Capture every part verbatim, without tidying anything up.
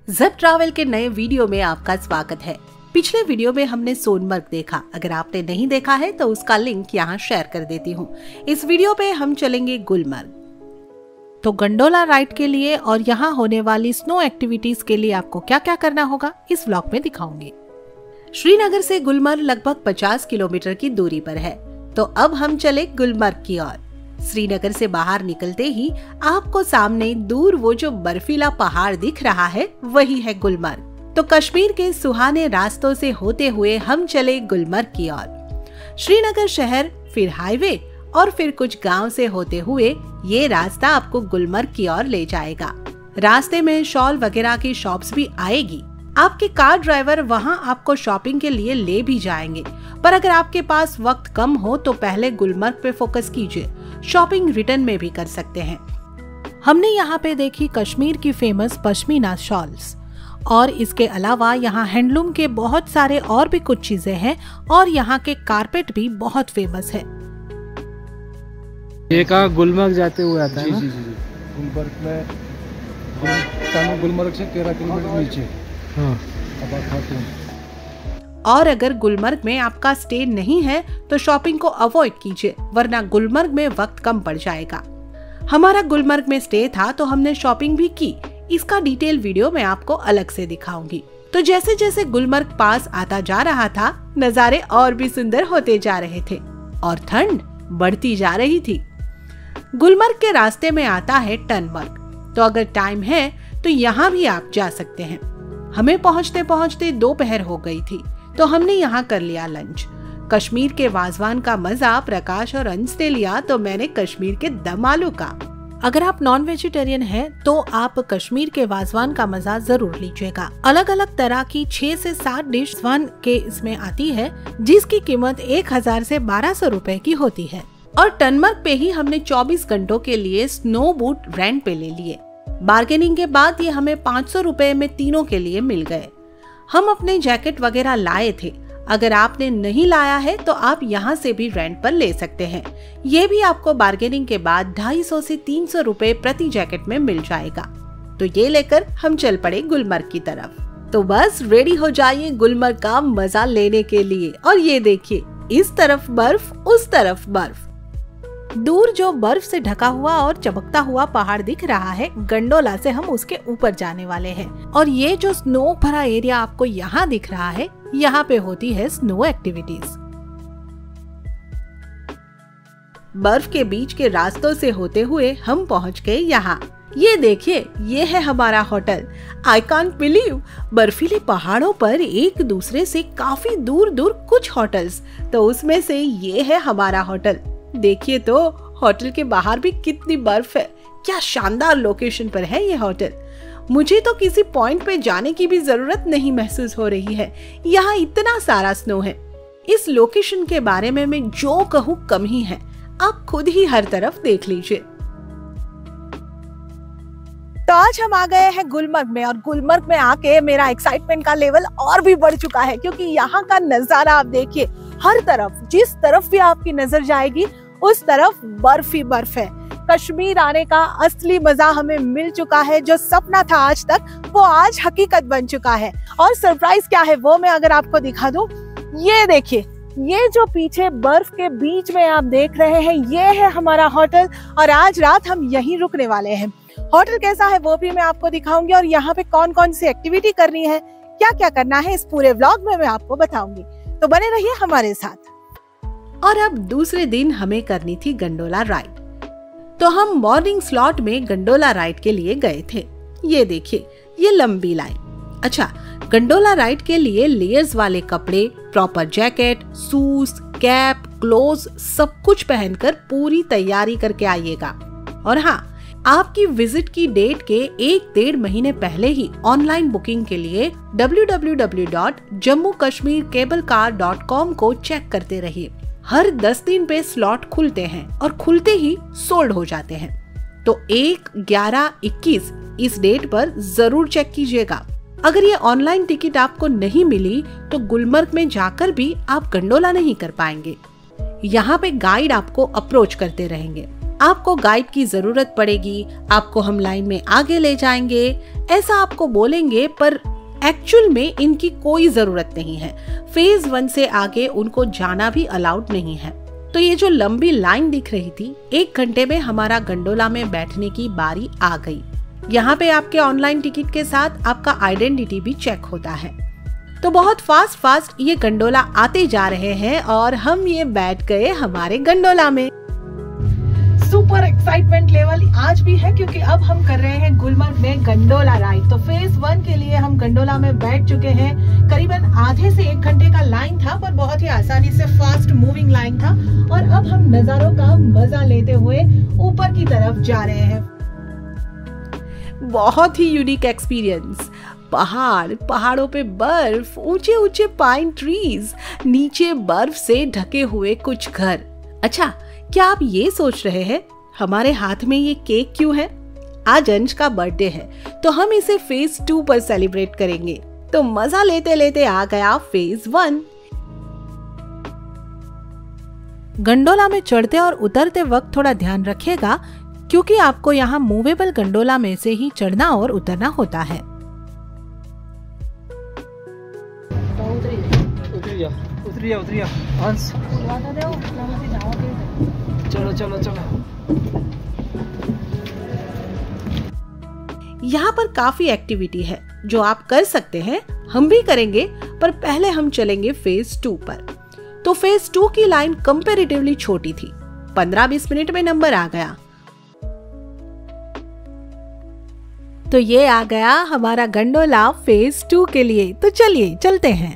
Zapp travel के नए video में आपका स्वागत है। पिछले वीडियो में हमने सोनमर्ग देखा। अगर आपने नहीं देखा है तो उसका लिंक यहाँ शेयर कर देती हूँ। इस वीडियो पे हम चलेंगे गुलमर्ग। तो गंडोला राइड के लिए और यहाँ होने वाली स्नो एक्टिविटीज के लिए आपको क्या क्या करना होगा इस व्लॉग में दिखाऊंगी। श्रीनगर से गुलमर्ग लगभग पचास किलोमीटर की दूरी पर है। तो अब हम चले गुलमर्ग की ओर। श्रीनगर से बाहर निकलते ही आपको सामने दूर वो जो बर्फीला पहाड़ दिख रहा है वही है गुलमर्ग। तो कश्मीर के सुहाने रास्तों से होते हुए हम चले गुलमर्ग की ओर। श्रीनगर शहर, फिर हाईवे और फिर कुछ गांव से होते हुए ये रास्ता आपको गुलमर्ग की ओर ले जाएगा। रास्ते में शॉल वगैरह की शॉप्स भी आएगी। आपके कार ड्राइवर वहां आपको शॉपिंग के लिए ले भी जाएंगे, पर अगर आपके पास वक्त कम हो तो पहले गुलमर्ग पे फोकस कीजिए। शॉपिंग रिटर्न में भी कर सकते हैं। हमने यहाँ पे देखी कश्मीर की फेमस पश्मीना शॉल्स और इसके अलावा यहाँ हैंडलूम के बहुत सारे और भी कुछ चीजें हैं और यहाँ के कारपेट भी बहुत फेमस है। ये कहाँ गुलमर्ग जाते हुए आता है ना? जी जी जी गुलमर्ग में गुलमर्ग से तेरह किलोमीटर नीचे। हाँ। और अगर गुलमर्ग में आपका स्टे नहीं है तो शॉपिंग को अवॉइड कीजिए, वरना गुलमर्ग में वक्त कम पड़ जाएगा। हमारा गुलमर्ग में स्टे था तो हमने शॉपिंग भी की। इसका डिटेल वीडियो मैं आपको अलग से दिखाऊंगी। तो जैसे जैसे गुलमर्ग पास आता जा रहा था, नजारे और भी सुंदर होते जा रहे थे और ठंड बढ़ती जा रही थी। गुलमर्ग के रास्ते में आता है टनमर्ग, तो अगर टाइम है तो यहाँ भी आप जा सकते हैं। हमें पहुँचते पहुँचते दोपहर हो गई थी, तो हमने यहाँ कर लिया लंच। कश्मीर के वाजवान का मजा प्रकाश और अंश ने लिया, तो मैंने कश्मीर के दम आलू का। अगर आप नॉन वेजिटेरियन हैं तो आप कश्मीर के वाजवान का मजा जरूर लीजिएगा। अलग अलग तरह की छह से सात डिश वाजवान के इसमें आती है, जिसकी कीमत एक हजार से बारह सौ रूपए की होती है। और टनमर्ग पे ही हमने चौबीस घंटों के लिए स्नो बूट रेंट पे ले लिए। बार्गेनिंग के बाद ये हमें पाँच सौ रूपए में तीनों के लिए मिल गए। हम अपने जैकेट वगैरह लाए थे। अगर आपने नहीं लाया है तो आप यहाँ से भी रेंट पर ले सकते हैं। ये भी आपको बार्गेनिंग के बाद ढाई सौ से तीन सौ रूपए प्रति जैकेट में मिल जाएगा। तो ये लेकर हम चल पड़े गुलमर्ग की तरफ। तो बस रेडी हो जाइए गुलमर्ग का मजा लेने के लिए। और ये देखिए, इस तरफ बर्फ, उस तरफ बर्फ। दूर जो बर्फ से ढका हुआ और चमकता हुआ पहाड़ दिख रहा है, गंडोला से हम उसके ऊपर जाने वाले हैं। और ये जो स्नो भरा एरिया आपको यहाँ दिख रहा है, यहाँ पे होती है स्नो एक्टिविटीज। बर्फ के बीच के रास्तों से होते हुए हम पहुँच गए यहाँ। ये देखिए, ये है हमारा होटल। आई कांट बिलीव, बर्फीले पहाड़ों पर एक दूसरे से काफी दूर दूर कुछ होटल्स, तो उसमें से ये है हमारा होटल। देखिए तो होटल के बाहर भी कितनी बर्फ है। क्या शानदार लोकेशन पर है ये होटल। मुझे तो किसी पॉइंट पे जाने की भी जरूरत नहीं महसूस हो रही है। यहाँ इतना सारा स्नो है। इस लोकेशन के बारे में मैं जो कहूँ कम ही है। आप खुद ही हर तरफ देख लीजिए। तो आज हम आ गए हैं गुलमर्ग में और गुलमर्ग में आके मेरा एक्साइटमेंट का लेवल और भी बढ़ चुका है, क्योंकि यहाँ का नजारा आप देखिए। हर तरफ, जिस तरफ भी आपकी नजर जाएगी उस तरफ बर्फ ही बर्फ है। कश्मीर आने का असली मजा हमें मिल चुका है। जो सपना था आज तक, वो आज हकीकत बन चुका है। और सरप्राइज क्या है वो मैं अगर आपको दिखा दूं, ये देखिए, ये जो पीछे बर्फ के बीच में आप देख रहे हैं, ये है हमारा होटल और आज रात हम यहीं रुकने वाले हैं। होटल कैसा है वो भी मैं आपको दिखाऊंगी और यहाँ पे कौन कौन सी एक्टिविटी करनी है, क्या क्या करना है, इस पूरे व्लॉग में मैं आपको बताऊंगी। तो बने रहिए हमारे साथ। और अब दूसरे दिन हमें करनी थी गंडोला राइड। तो हम मॉर्निंग स्लॉट में गंडोला राइड के लिए गए थे। ये देखिए, ये लंबी लाइन। अच्छा, गंडोला राइड के लिए लेयर्स वाले कपड़े, proper jacket, shoes, cap, gloves सब कुछ पहनकर पूरी तैयारी करके आइएगा। और हाँ, आपकी विजिट की डेट के एक डेढ़ महीने पहले ही ऑनलाइन बुकिंग के लिए W W W dot Jammu Kashmir cable car dot com को चेक करते रहिए। हर दस दिन पे स्लॉट खुलते हैं और खुलते ही सोल्ड हो जाते हैं। तो एक, ग्यारह, इक्कीस इस डेट पर जरूर चेक कीजिएगा। अगर ये ऑनलाइन टिकट आपको नहीं मिली तो गुलमर्ग में जाकर भी आप गंडोला नहीं कर पाएंगे। यहाँ पे गाइड आपको अप्रोच करते रहेंगे। आपको गाइड की जरूरत पड़ेगी, आपको हम लाइन में आगे ले जाएंगे, ऐसा आपको बोलेंगे, पर एक्चुअल में इनकी कोई जरूरत नहीं है। फेज वन से आगे उनको जाना भी अलाउड नहीं है। तो ये जो लंबी लाइन दिख रही थी, एक घंटे में हमारा गंडोला में बैठने की बारी आ गई। यहाँ पे आपके ऑनलाइन टिकट के साथ आपका आइडेंटिटी भी चेक होता है। तो बहुत फास्ट फास्ट ये गंडोला आते जा रहे हैं और हम ये बैठ गए हमारे गंडोला में। सुपर एक्साइटमेंट लेवल आज भी है क्योंकि अब हम कर रहे हैं गुलमर्ग में गंडोला राइड। तो फेज वन के लिए हम गंडोला में बैठ चुके हैं। करीबन आधे से एक घंटे का लाइन था, पर बहुत ही आसानी से फास्ट मूविंग लाइन था। और अब हम नजारों का मजा लेते हुए ऊपर की तरफ जा रहे हैं। बहुत ही यूनिक एक्सपीरियंस। पहाड़, पहाड़ों पे बर्फ, ऊंचे ऊंचे पाइन ट्रीज, नीचे बर्फ से ढके हुए कुछ घर। अच्छा, क्या आप ये सोच रहे हैं हमारे हाथ में ये केक क्यों है? आज अंश का बर्थडे है, तो हम इसे फेज टू पर सेलिब्रेट करेंगे। तो मजा लेते लेते आ गया फेज वन। गंडोला में चढ़ते और उतरते वक्त थोड़ा ध्यान रखिएगा, क्योंकि आपको यहाँ मूवेबल गंडोला में से ही चढ़ना और उतरना होता है। उतरिया उतरिया उतरिया अंश, चलो चलो चलो। यहाँ पर काफी एक्टिविटी है जो आप कर सकते हैं, हम भी करेंगे, पर पहले हम चलेंगे फेज टू पर। तो फेज टू की लाइन कंपैरेटिवली छोटी थी, पंद्रह बीस मिनट में नंबर आ गया। तो ये आ गया हमारा गंडोला फेज टू के लिए। तो चलिए चलते हैं।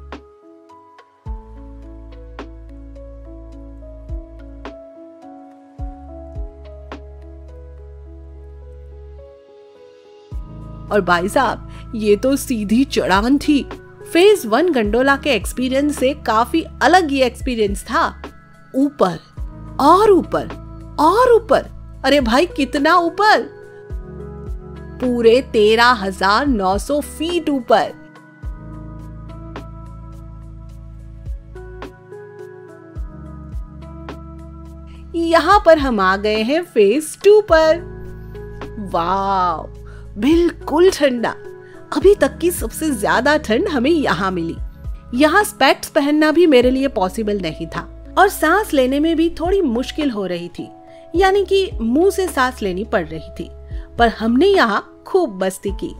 और भाई साहब, ये तो सीधी चढ़ान थी। फेज वन गंडोला के एक्सपीरियंस से काफी अलग ये एक्सपीरियंस था। ऊपर और ऊपर और ऊपर, अरे भाई कितना ऊपर, पूरे तेरह हजार नौ सौ फीट ऊपर। यहां पर हम आ गए हैं फेज टू पर। वाव, बिल्कुल ठंडा। अभी तक की सबसे ज्यादा ठंड हमें यहाँ मिली। यहाँ स्पेक्स पहनना भी मेरे लिए पॉसिबल नहीं था और सांस लेने में भी थोड़ी मुश्किल हो रही थी, यानी कि मुंह से सांस लेनी पड़ रही थी। पर हमने यहाँ खूब मस्ती की।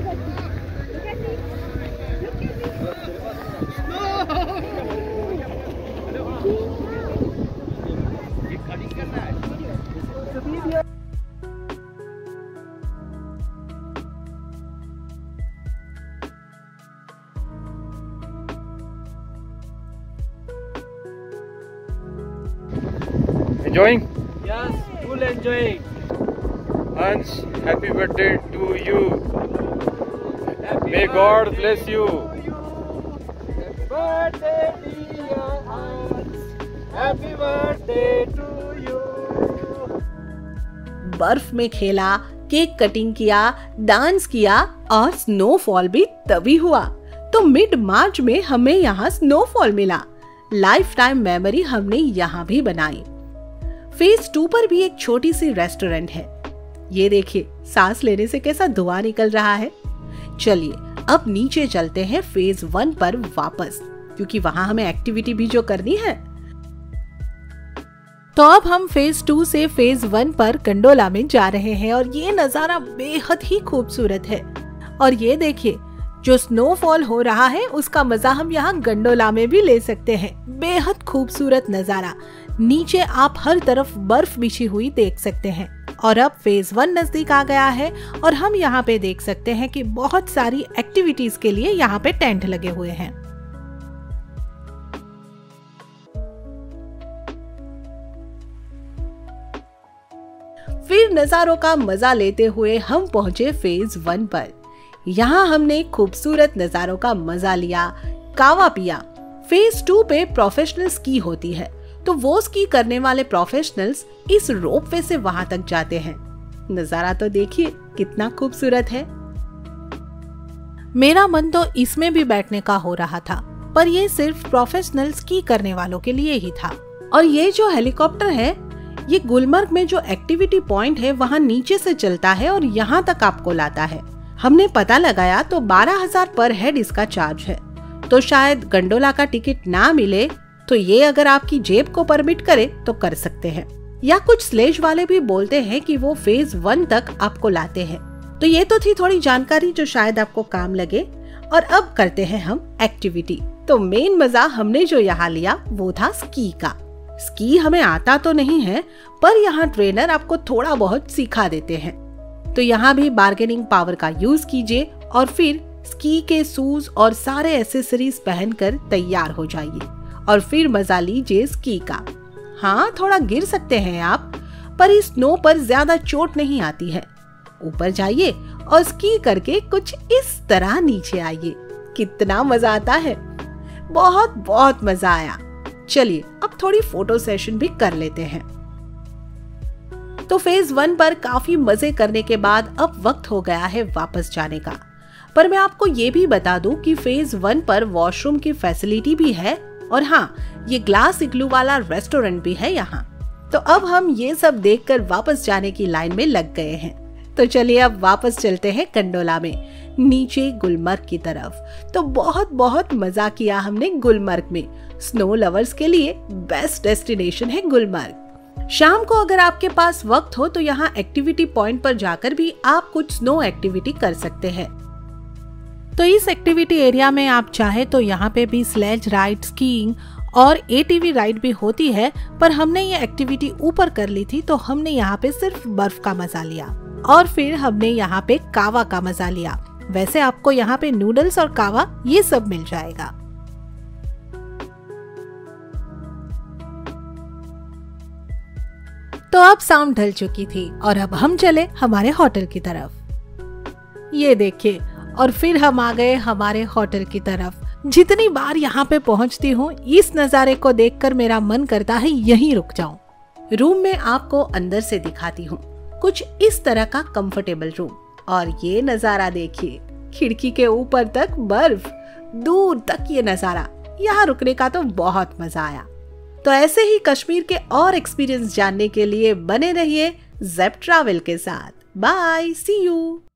Enjoying? Yes, full enjoying. Ansh, happy birthday to you. Happy May God bless you. Happy birthday dear Hans. Happy birthday to you. बर्फ में खेला, केक कटिंग किया, डांस किया और स्नोफॉल भी तभी हुआ। तो मिड मार्च में हमें यहाँ स्नोफॉल मिला। लाइफ टाइम मेमोरी हमने यहाँ भी बनाई। फेज टू पर भी एक छोटी सी रेस्टोरेंट है। ये देखिए, सांस लेने से कैसा धुआं निकल रहा है। चलिए अब नीचे चलते हैं फेज वन पर वापस, क्योंकि वहां हमें एक्टिविटी भी जो करनी है। तो अब हम फेज टू से फेज वन पर गंडोला में जा रहे हैं और ये नजारा बेहद ही खूबसूरत है। और ये देखिए, जो स्नोफॉल हो रहा है उसका मजा हम यहाँ गंडोला में भी ले सकते हैं। बेहद खूबसूरत नजारा। नीचे आप हर तरफ बर्फ बिछी हुई देख सकते हैं। और अब फेज वन नजदीक आ गया है और हम यहाँ पे देख सकते हैं कि बहुत सारी एक्टिविटीज के लिए यहाँ पे टेंट लगे हुए हैं। फिर नजारों का मजा लेते हुए हम पहुंचे फेज वन पर। यहाँ हमने खूबसूरत नजारों का मजा लिया, कावा पिया। फेज टू पे प्रोफेशनल स्की होती है, तो वो स्की करने वाले प्रोफेशनल्स इस रोपवे से वहां तक जाते हैं। नजारा तो देखिए कितना खूबसूरत है। मेरा मन तो इसमें भी बैठने का हो रहा था, पर ये सिर्फ प्रोफेशनल स्की करने वालों के लिए ही था। और ये जो हेलीकॉप्टर है, ये गुलमर्ग में जो एक्टिविटी पॉइंट है वहाँ नीचे से चलता है और यहाँ तक आपको लाता है। हमने पता लगाया तो बारह हजार पर हेड इसका चार्ज है। तो शायद गंडोला का टिकट ना मिले तो ये अगर आपकी जेब को परमिट करे तो कर सकते हैं। या कुछ स्लेज वाले भी बोलते हैं कि वो फेज वन तक आपको लाते हैं। तो ये तो थी थोड़ी जानकारी जो शायद आपको काम लगे। और अब करते हैं हम एक्टिविटी। तो मेन मजा हमने जो यहाँ लिया वो था स्की का। स्की हमें आता तो नहीं है, पर यहाँ ट्रेनर आपको थोड़ा बहुत सिखा देते हैं। तो यहाँ भी बार्गेनिंग पावर का यूज कीजिए और फिर स्की के शूज और सारे एसेसरीज पहनकर तैयार हो जाइए और फिर मजा लीजिए स्की का। हाँ, थोड़ा गिर सकते हैं आप, पर इस स्नो पर ज्यादा चोट नहीं आती है। ऊपर जाइए और स्की करके कुछ इस तरह नीचे आइए। कितना मजा आता है, बहुत बहुत मजा आया। चलिए अब थोड़ी फोटो सेशन भी कर लेते हैं। तो फेज वन पर काफी मजे करने के बाद अब वक्त हो गया है वापस जाने का। पर मैं आपको ये भी बता दूं कि फेज वन पर वॉशरूम की फैसिलिटी भी है और हाँ, ये ग्लास इग्लू वाला रेस्टोरेंट भी है यहाँ। तो अब हम ये सब देखकर वापस जाने की लाइन में लग गए हैं। तो चलिए अब वापस चलते हैं गंडोला में नीचे गुलमर्ग की तरफ। तो बहुत बहुत मजा किया हमने गुलमर्ग में। स्नो लवर्स के लिए बेस्ट डेस्टिनेशन है गुलमर्ग। शाम को अगर आपके पास वक्त हो तो यहाँ एक्टिविटी पॉइंट पर जाकर भी आप कुछ स्नो एक्टिविटी कर सकते हैं। तो इस एक्टिविटी एरिया में आप चाहे तो यहाँ पे भी स्लेज राइड, स्कीइंग और एटीवी राइड भी होती है, पर हमने ये एक्टिविटी ऊपर कर ली थी तो हमने यहाँ पे सिर्फ बर्फ का मजा लिया और फिर हमने यहाँ पे कावा का मजा लिया। वैसे आपको यहाँ पे नूडल्स और कावा ये सब मिल जाएगा। तो अब शाम ढल चुकी थी और अब हम चले हमारे होटल की तरफ। ये देखिए, और फिर हम आ गए हमारे होटल की तरफ। जितनी बार यहाँ पे पहुँचती हूँ इस नज़ारे को देखकर मेरा मन करता है यहीं रुक जाऊं। रूम में आपको अंदर से दिखाती हूँ। कुछ इस तरह का कंफर्टेबल रूम और ये नज़ारा देखिए, खिड़की के ऊपर तक बर्फ, दूर तक ये नज़ारा। यहाँ रुकने का तो बहुत मजा आया। तो ऐसे ही कश्मीर के और एक्सपीरियंस जानने के लिए बने रहिए ज़ेप ट्रैवल के साथ। Bye, see you.